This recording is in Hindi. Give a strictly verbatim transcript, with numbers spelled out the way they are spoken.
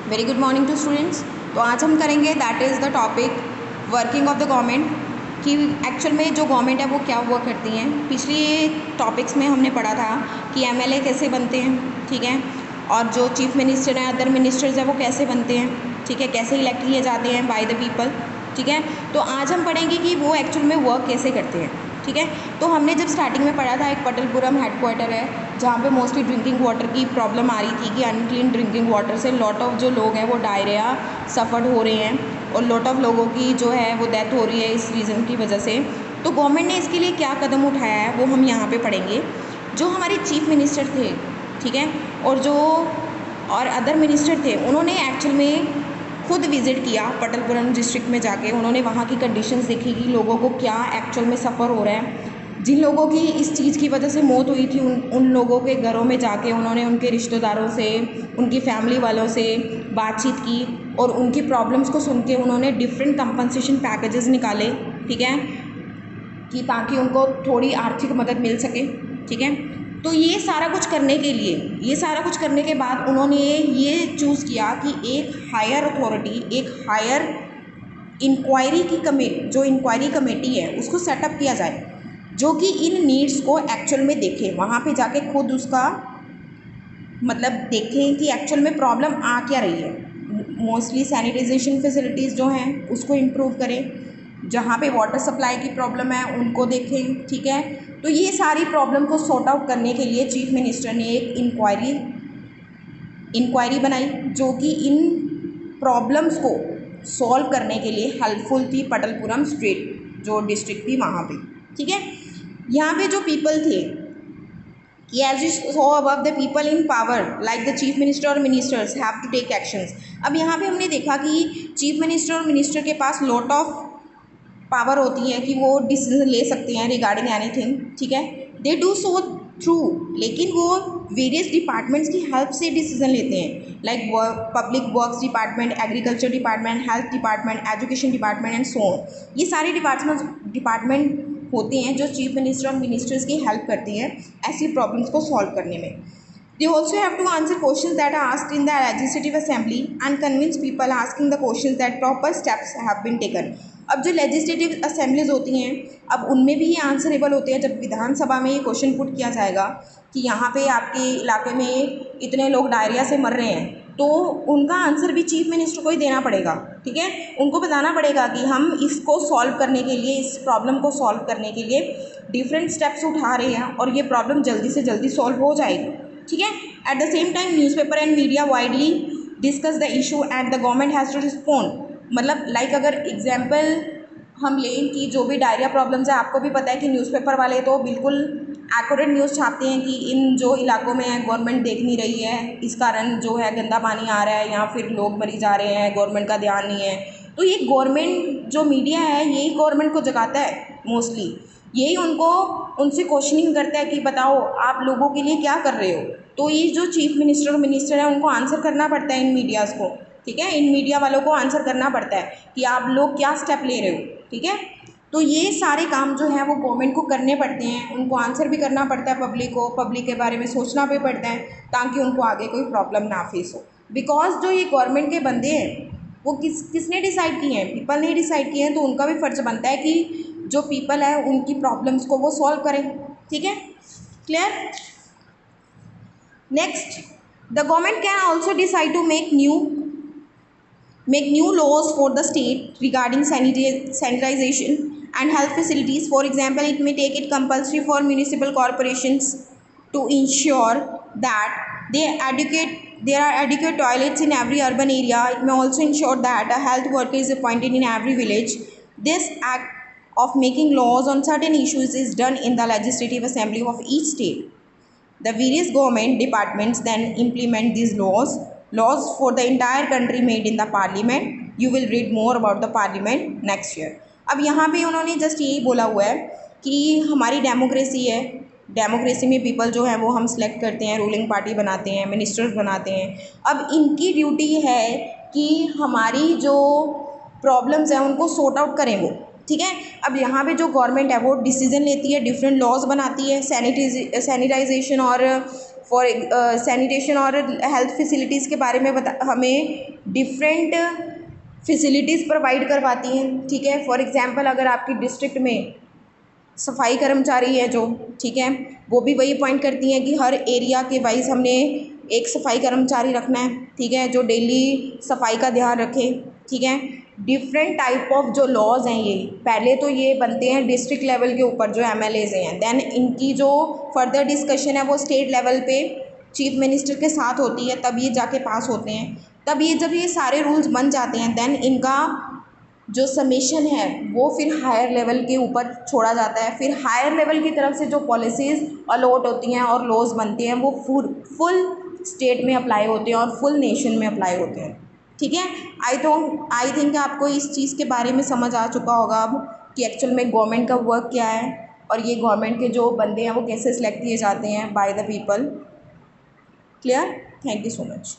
Very good morning to students. तो आज हम करेंगे that is the topic working of the government, कि एक्चुअल में जो गवर्नमेंट है वो क्या वर्क करती हैं। पिछली टॉपिक्स में हमने पढ़ा था कि एमएलए कैसे बनते हैं, ठीक है, और जो चीफ मिनिस्टर हैं, अदर मिनिस्टर्स हैं, वो कैसे बनते हैं, ठीक है, कैसे इलेक्ट किए जाते हैं बाय द पीपल, ठीक है। तो आज हम पढ़ेंगे कि वो एक्चुअल में वर्क कैसे करते हैं, ठीक है। तो हमने जब स्टार्टिंग में पढ़ा था, एक पटलपुरम हेडक्वार्टर है जहाँ पे मोस्टली ड्रिंकिंग वाटर की प्रॉब्लम आ रही थी कि अनक्लीन ड्रिंकिंग वाटर से लॉट ऑफ जो लोग हैं वो डायरिया सफ़र हो रहे हैं और लॉट ऑफ लोगों की जो है वो डेथ हो रही है इस रीज़न की वजह से। तो गवर्नमेंट ने इसके लिए क्या कदम उठाया है वो हम यहाँ पे पढ़ेंगे। जो हमारे चीफ मिनिस्टर थे, ठीक है, और जो और अदर मिनिस्टर थे, उन्होंने एक्चुअल में खुद विज़िट किया पटलपुरम डिस्ट्रिक्ट में जाके। उन्होंने वहाँ की कंडीशंस देखी कि लोगों को क्या एक्चुअल में सफ़र हो रहा है। जिन लोगों की इस चीज़ की वजह से मौत हुई थी, उन उन लोगों के घरों में जाके उन्होंने उनके रिश्तेदारों से, उनकी फैमिली वालों से बातचीत की और उनकी प्रॉब्लम्स को सुन के उन्होंने डिफरेंट कंपनसेशन पैकेजेस निकाले, ठीक है, कि ताकि उनको थोड़ी आर्थिक मदद मिल सके, ठीक है। तो ये सारा कुछ करने के लिए ये सारा कुछ करने के बाद उन्होंने ये चूज़ किया कि एक हायर अथॉरिटी, एक हायर इंक्वायरी की कमेटी, जो इंक्वायरी कमेटी है उसको सेटअप किया जाए, जो कि इन नीड्स को एक्चुअल में देखें, वहाँ पे जाके खुद उसका मतलब देखें कि एक्चुअल में प्रॉब्लम आ क्या रही है। मोस्टली सैनिटाइजेशन फैसिलिटीज़ जो हैं उसको इम्प्रूव करें, जहाँ पे वाटर सप्लाई की प्रॉब्लम है उनको देखें, ठीक है। तो ये सारी प्रॉब्लम को सॉर्ट आउट करने के लिए चीफ मिनिस्टर ने एक इंक्वायरी इंक्वायरी बनाई, जो कि इन प्रॉब्लम्स को सॉल्व करने के लिए हेल्पफुल थी। पटलपुरम स्टेट जो डिस्ट्रिक्ट थी वहाँ पे, ठीक है। यहाँ पे जो पीपल थे कि as you so above the people in power like the chief minister और ministers have to take actions. अब यहाँ पे हमने देखा कि चीफ मिनिस्टर और मिनिस्टर के पास लॉट ऑफ पावर होती है कि वो डिसीजन ले सकते हैं रिगार्डिंग एनीथिंग, ठीक है। दे डू सो थ्रू, लेकिन वो वेरियस डिपार्टमेंट्स की हेल्प से डिसीजन लेते हैं, like public works department, agriculture department, health department, education department and so on. ये सारे डिपार्टमेंट डिपार्टमेंट होते हैं जो चीफ मिनिस्टर और मिनिस्टर्स की हेल्प करते हैं ऐसी प्रॉब्लम्स को सॉल्व करने में। They also have to answer questions that are asked in the legislative assembly and convince people asking the questions that proper steps have been taken. अब जो लेजिस्लेटिव असेंबलीज होती हैं, अब उनमें भी ये आंसरेबल होते हैं। जब विधानसभा में ये क्वेश्चन पुट किया जाएगा कि यहाँ पे आपके इलाके में इतने लोग डायरिया से मर रहे हैं, तो उनका आंसर भी चीफ मिनिस्टर को ही देना पड़ेगा, ठीक है। उनको बताना पड़ेगा कि हम इसको सॉल्व करने के लिए, इस प्रॉब्लम को सॉल्व करने के लिए डिफरेंट स्टेप्स उठा रहे हैं और ये प्रॉब्लम जल्दी से जल्दी सॉल्व हो जाएगी, ठीक है। At the same time newspaper and media widely discuss the issue and the government has to respond. मतलब लाइक अगर एग्जाम्पल हम लें कि जो भी डायरिया प्रॉब्लम्स है, आपको भी पता है कि न्यूज़पेपर वाले तो बिल्कुल एक्यूरेट न्यूज़ छापते हैं कि इन जो इलाकों में गवर्नमेंट देख नहीं रही है, इस कारण जो है गंदा पानी आ रहा है या फिर लोग मरी जा रहे हैं, गवर्नमेंट का ध्यान नहीं है। तो ये गवर्नमेंट जो मीडिया है यही गवर्नमेंट को जगाता है, मोस्टली यही उनको उनसे क्वेश्चनिंग करता है कि बताओ आप लोगों के लिए क्या कर रहे हो। तो ये जो चीफ मिनिस्टर और मिनिस्टर है उनको आंसर करना पड़ता है इन मीडियाज़ को, ठीक है। इन मीडिया वालों को आंसर करना पड़ता है कि आप लोग क्या स्टेप ले रहे हो, ठीक है। तो ये सारे काम जो हैं वो गवर्नमेंट को करने पड़ते हैं, उनको आंसर भी करना पड़ता है पब्लिक को, पब्लिक के बारे में सोचना भी पड़ता है ताकि उनको आगे कोई प्रॉब्लम ना फेस हो। बिकॉज जो ये गवर्नमेंट के बंदे हैं वो किस किसने डिसाइड किए हैं, पीपल ने डिसाइड किए हैं। तो उनका भी फ़र्ज़ बनता है कि जो पीपल है उनकी प्रॉब्लम्स को वो सॉल्व करें, ठीक है। Clear? Next, the government can also decide to make new make new laws for the state regarding sanitization and health facilities. For example, it may take it compulsory for municipal corporations to ensure that they adequate there are adequate toilets in every urban area. It may also ensure that a health worker is appointed in every village. This act of making laws on certain issues is done in the legislative assembly of each state. The various government departments then implement these laws laws for the entire country made in the parliament. You will read more about the parliament next year. अब यहाँ पे उन्होंने जस्ट यही बोला हुआ है कि हमारी डेमोक्रेसी है, डेमोक्रेसी में पीपल जो है वो हम सेलेक्ट करते हैं, रूलिंग पार्टी बनाते हैं, मिनिस्टर्स बनाते हैं। अब इनकी ड्यूटी है कि हमारी जो प्रॉब्लम्स हैं उनको सॉर्ट आउट करें वो, ठीक है। अब यहाँ पे जो गवर्नमेंट है वो डिसीजन लेती है, डिफरेंट लॉज बनाती है, सैनिटाइज सैनिटाइजेशन और फॉर सैनिटेशन और हेल्थ फैसिलिटीज़ के बारे में बता हमें डिफरेंट फैसिलिटीज़ प्रोवाइड करवाती हैं, ठीक है। फॉर एग्जांपल अगर आपकी डिस्ट्रिक्ट में सफाई कर्मचारी है जो, ठीक है, वो भी वही पॉइंट करती हैं कि हर एरिया के वाइज हमने एक सफाई कर्मचारी रखना है, ठीक है, जो डेली सफाई का ध्यान रखे, ठीक है। डिफरेंट टाइप ऑफ जो लॉज हैं, ये पहले तो ये बनते हैं डिस्ट्रिक्ट लेवल के ऊपर जो एम एल एज़ हैं, देन इनकी जो फर्दर डिस्कशन है वो स्टेट लेवल पे चीफ मिनिस्टर के साथ होती है, तब ये जाके पास होते हैं। तब ये जब ये सारे रूल्स बन जाते हैं देन इनका जो सबमिशन है वो फिर हायर लेवल के ऊपर छोड़ा जाता है। फिर हायर लेवल की तरफ से जो पॉलिसीज़ अलॉट होती हैं और लॉज बनते हैं वो फुल फुल स्टेट में अप्लाई होते हैं और फुल नेशन में अप्लाई होते हैं, ठीक है। आई थिंक आई थिंक आपको इस चीज़ के बारे में समझ आ चुका होगा अब कि एक्चुअल में गवर्नमेंट का वर्क क्या है और ये गवर्नमेंट के जो बंदे हैं वो कैसे सिलेक्ट किए जाते हैं by the people. Clear? Thank you so much.